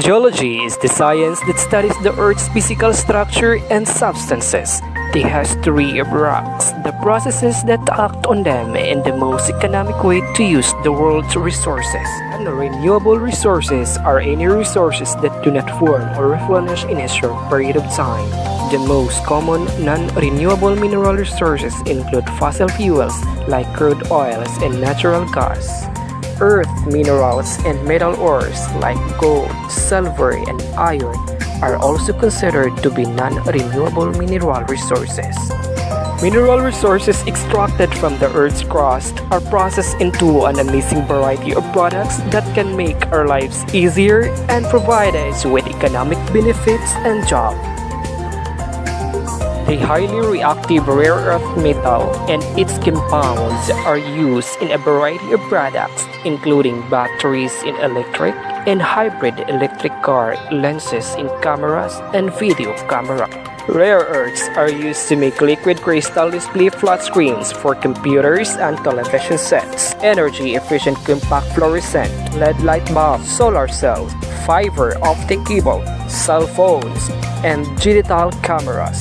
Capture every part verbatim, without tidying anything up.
Geology is the science that studies the Earth's physical structure and substances, the history of rocks, the processes that act on them, and the most economic way to use the world's resources. Non-renewable resources are any resources that do not form or replenish in a short period of time. The most common non-renewable mineral resources include fossil fuels like crude oils and natural gas. Earth minerals and metal ores like gold, silver, and iron are also considered to be non-renewable mineral resources. Mineral resources extracted from the Earth's crust are processed into an amazing variety of products that can make our lives easier and provide us with economic benefits and jobs. The highly reactive rare earth metal and its compounds are used in a variety of products, including batteries in electric and hybrid electric car, lenses in cameras, and video camera. Rare earths are used to make liquid crystal display flat screens for computers and television sets, energy-efficient compact fluorescent L E D light bulbs, solar cells, fiber optic cable, cell phones, and digital cameras.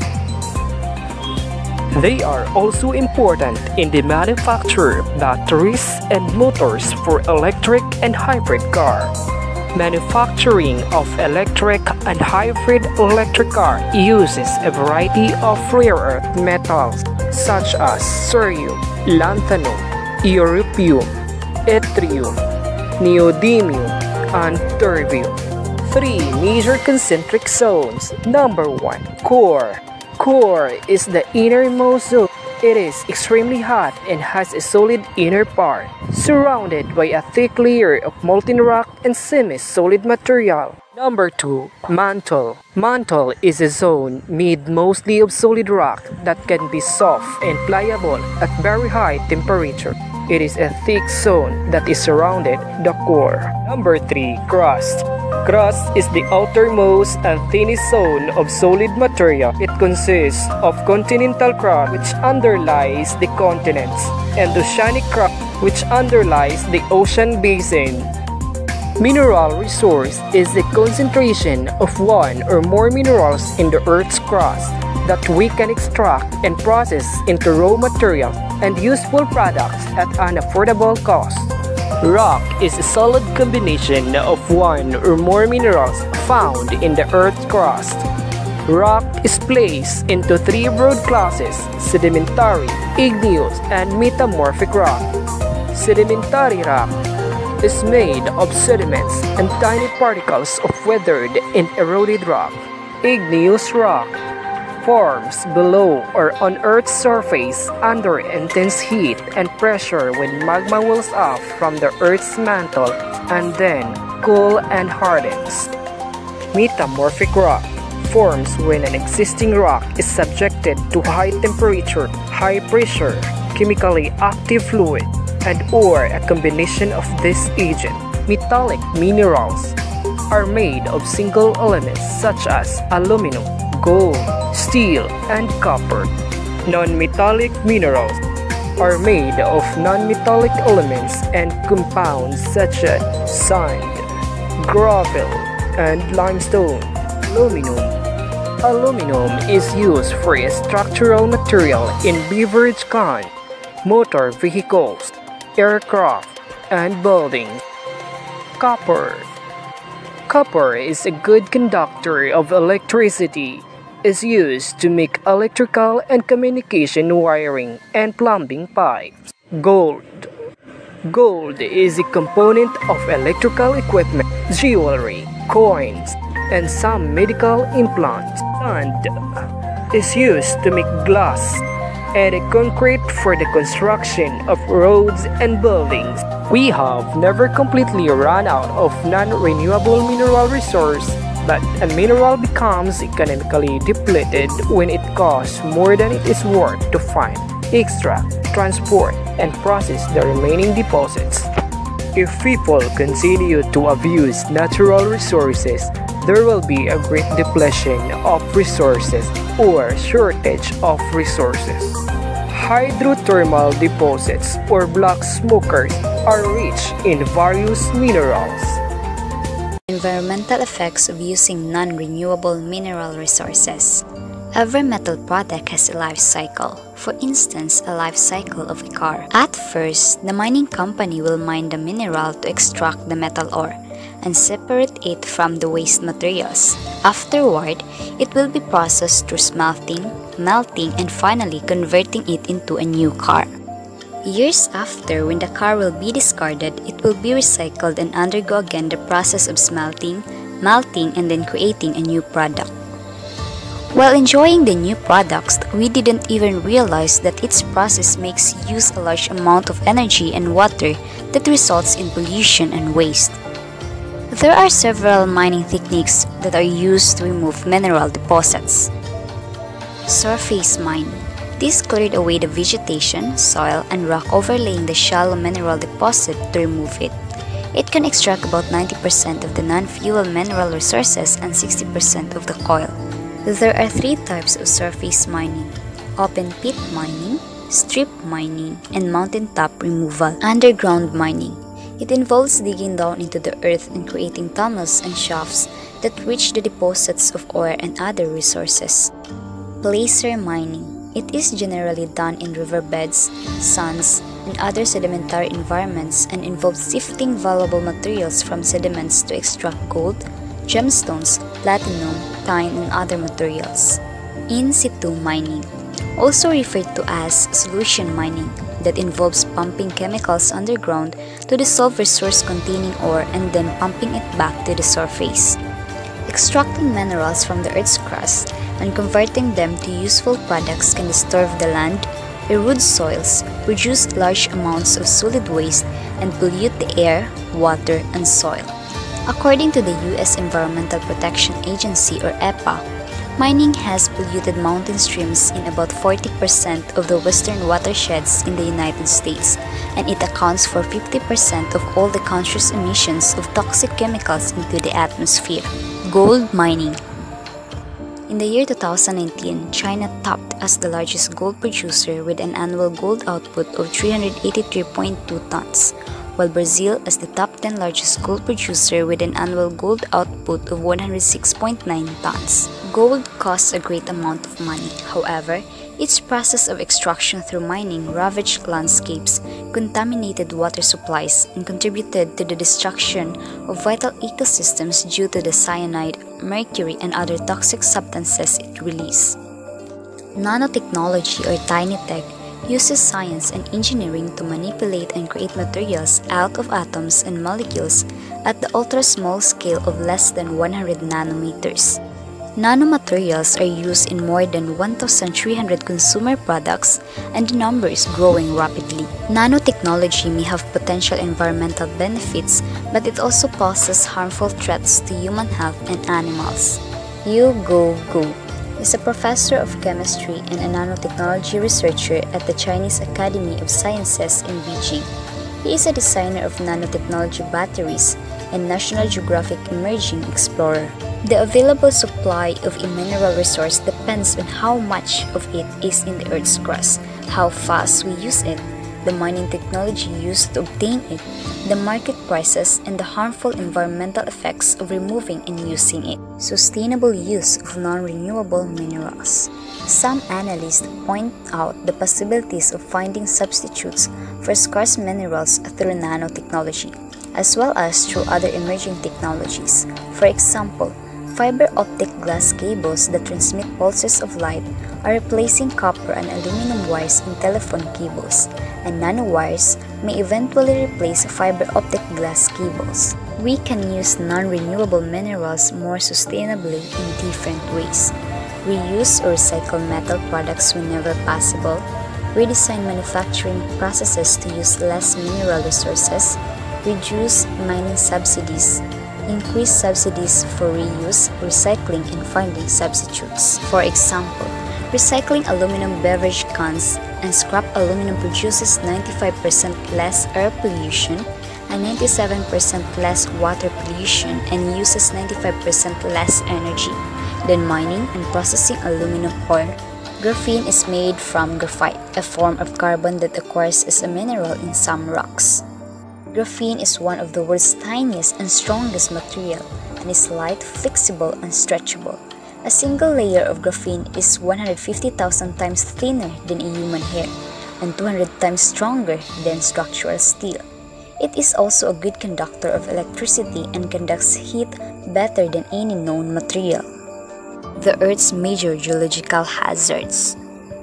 They are also important in the manufacture of batteries and motors for electric and hybrid car. Manufacturing of electric and hybrid electric car uses a variety of rare earth metals such as cerium, lanthanum, europium, yttrium, neodymium, and terbium. Three major concentric zones. Number one. Core. Core is the innermost zone. It is extremely hot and has a solid inner part, surrounded by a thick layer of molten rock and semi-solid material. Number two. Mantle. Mantle is a zone made mostly of solid rock that can be soft and pliable at very high temperature. It is a thick zone that is surrounded the core. Number three. Crust. Crust is the outermost and thinnest zone of solid material. It consists of continental crust, which underlies the continents, and oceanic crust, which underlies the ocean basin. Mineral resource is the concentration of one or more minerals in the Earth's crust that we can extract and process into raw materials and useful products at an affordable cost. Rock is a solid combination of one or more minerals found in the Earth's crust. Rock is placed into three broad classes: sedimentary, igneous, and metamorphic rock. Sedimentary rock is made of sediments and tiny particles of weathered and eroded rock. Igneous rock forms below or on Earth's surface under intense heat and pressure when magma wells up from the Earth's mantle and then cool and hardens. Metamorphic rock forms when an existing rock is subjected to high temperature, high pressure, chemically active fluid, and or a combination of this agent. Metallic minerals are made of single elements such as aluminum, gold, steel, and copper. Non-metallic minerals are made of non-metallic elements and compounds such as sand, gravel, and limestone. Aluminum. Aluminum is used for a structural material in beverage cans, motor vehicles, aircraft, and buildings. Copper. Copper is a good conductor of electricity. Is used to make electrical and communication wiring and plumbing pipes. Gold. Gold is a component of electrical equipment, jewelry, coins, and some medical implants. Sand is used to make glass and a concrete for the construction of roads and buildings. We have never completely run out of non-renewable mineral resource, but a mineral becomes economically depleted when it costs more than it is worth to find, extract, transport, and process the remaining deposits. If people continue to abuse natural resources, there will be a great depletion of resources or shortage of resources. Hydrothermal deposits or black smokers are rich in various minerals. In environmental effects of using non-renewable mineral resources. Every metal product has a life cycle, for instance, a life cycle of a car. At first, the mining company will mine the mineral to extract the metal ore and separate it from the waste materials. Afterward, it will be processed through smelting, melting, and finally converting it into a new car. Years after, when the car will be discarded, it will be recycled and undergo again the process of smelting, melting, and then creating a new product. While enjoying the new products, we didn't even realize that its process makes use a large amount of energy and water that results in pollution and waste. There are several mining techniques that are used to remove mineral deposits. Surface mining. This cleared away the vegetation, soil, and rock overlaying the shallow mineral deposit to remove it. It can extract about ninety percent of the non-fuel mineral resources and sixty percent of the coal. There are three types of surface mining: open pit mining, strip mining, and mountaintop removal. Underground mining. It involves digging down into the earth and creating tunnels and shafts that reach the deposits of ore and other resources. Placer mining. It is generally done in riverbeds, sands, and other sedimentary environments and involves sifting valuable materials from sediments to extract gold, gemstones, platinum, tin, and other materials. In situ mining, also referred to as solution mining, that involves pumping chemicals underground to dissolve resource-containing ore and then pumping it back to the surface. Extracting minerals from the Earth's crust and converting them to useful products can disturb the land, erode soils, produce large amounts of solid waste, and pollute the air, water, and soil. According to the U S Environmental Protection Agency, or EPA, mining has polluted mountain streams in about forty percent of the western watersheds in the United States, and it accounts for fifty percent of all the country's emissions of toxic chemicals into the atmosphere. Gold mining. In the year two thousand nineteen, China topped as the largest gold producer with an annual gold output of three hundred eighty-three point two tons, while Brazil as the top ten largest gold producer with an annual gold output of one hundred six point nine tons. Gold costs a great amount of money. However, its process of extraction through mining ravaged landscapes, contaminated water supplies, and contributed to the destruction of vital ecosystems due to the cyanide, mercury, and other toxic substances it releases. Nanotechnology, or tiny tech, uses science and engineering to manipulate and create materials out of atoms and molecules at the ultra-small scale of less than one hundred nanometers. Nanomaterials are used in more than one thousand three hundred consumer products, and the number is growing rapidly. Nanotechnology may have potential environmental benefits, but it also poses harmful threats to human health and animals. Yu Go Gu is a professor of chemistry and a nanotechnology researcher at the Chinese Academy of Sciences in Beijing. He is a designer of nanotechnology batteries and National Geographic Emerging Explorer. The available supply of a mineral resource depends on how much of it is in the Earth's crust, how fast we use it, the mining technology used to obtain it, the market prices, and the harmful environmental effects of removing and using it. Sustainable use of non-renewable minerals. Some analysts point out the possibilities of finding substitutes for scarce minerals through nanotechnology, as well as through other emerging technologies. For example, fiber optic glass cables that transmit pulses of light are replacing copper and aluminum wires in telephone cables, and nanowires may eventually replace fiber optic glass cables. We can use non-renewable minerals more sustainably in different ways. Reuse or recycle metal products whenever possible, redesign manufacturing processes to use less mineral resources, reduce mining subsidies, increase subsidies for reuse, recycling, and finding substitutes. For example, recycling aluminum beverage cans and scrap aluminum produces ninety-five percent less air pollution and ninety-seven percent less water pollution and uses ninety-five percent less energy than mining and processing aluminum ore. Graphene is made from graphite, a form of carbon that occurs as a mineral in some rocks. Graphene is one of the world's tiniest and strongest material and is light, flexible, and stretchable. A single layer of graphene is one hundred fifty thousand times thinner than a human hair and two hundred times stronger than structural steel. It is also a good conductor of electricity and conducts heat better than any known material. The Earth's major geological hazards.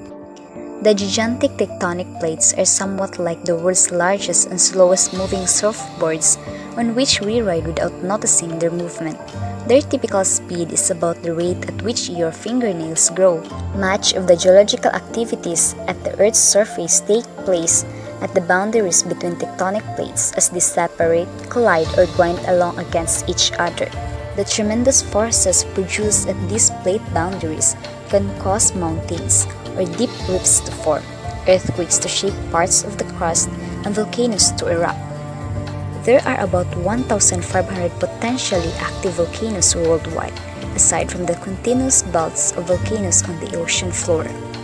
The gigantic tectonic plates are somewhat like the world's largest and slowest moving surfboards on which we ride without noticing their movement. Their typical speed is about the rate at which your fingernails grow. Much of the geological activities at the Earth's surface take place at the boundaries between tectonic plates as they separate, collide, or grind along against each other. The tremendous forces produced at these plate boundaries can cause mountains or deep rifts to form, earthquakes to shake parts of the crust, and volcanoes to erupt. There are about one thousand five hundred potentially active volcanoes worldwide, aside from the continuous belts of volcanoes on the ocean floor.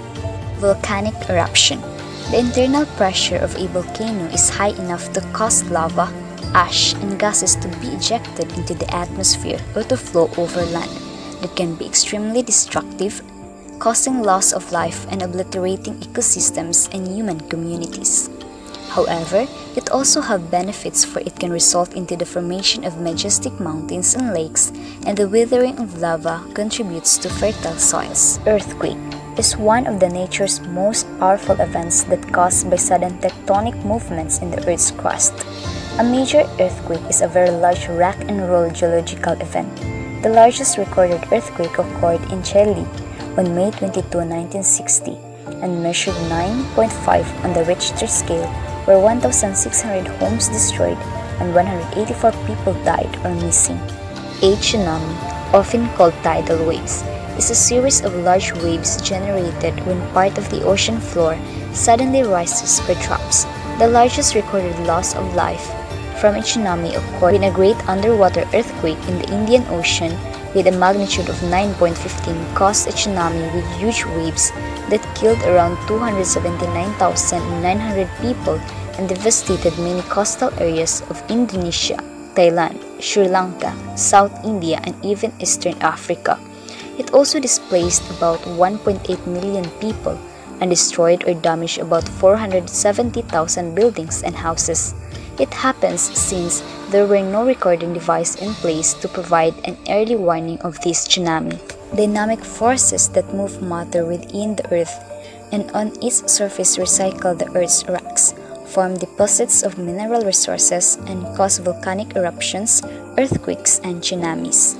Volcanic eruption. The internal pressure of a volcano is high enough to cause lava, ash, and gases to be ejected into the atmosphere or to flow over land that can be extremely destructive, causing loss of life and obliterating ecosystems and human communities. However, it also has benefits, for it can result into the formation of majestic mountains and lakes, and the withering of lava contributes to fertile soils. Earthquake is one of the nature's most powerful events that caused by sudden tectonic movements in the Earth's crust. A major earthquake is a very large rock and roll geological event. The largest recorded earthquake occurred in Chile on May twenty-second, nineteen sixty, and measured nine point five on the Richter scale, where one thousand six hundred homes destroyed and one hundred eighty-four people died or missing. A tsunami, often called tidal waves, is a series of large waves generated when part of the ocean floor suddenly rises or drops. The largest recorded loss of life from a tsunami occurred when a great underwater earthquake in the Indian Ocean with a magnitude of nine point one five caused a tsunami with huge waves that killed around two hundred seventy-nine thousand nine hundred people and devastated many coastal areas of Indonesia, Thailand, Sri Lanka, South India, and even Eastern Africa. It also displaced about one point eight million people and destroyed or damaged about four hundred seventy thousand buildings and houses. It happens since there were no recording device in place to provide an early warning of this tsunami. Dynamic forces that move matter within the Earth and on its surface recycle the Earth's rocks, form deposits of mineral resources, and cause volcanic eruptions, earthquakes, and tsunamis.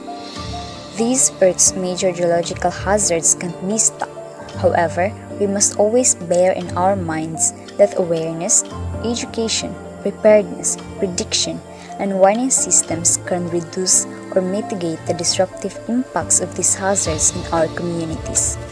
These Earth's major geological hazards can't be stopped. However, we must always bear in our minds that awareness, education, preparedness, prediction, and warning systems can reduce or mitigate the disruptive impacts of these hazards in our communities.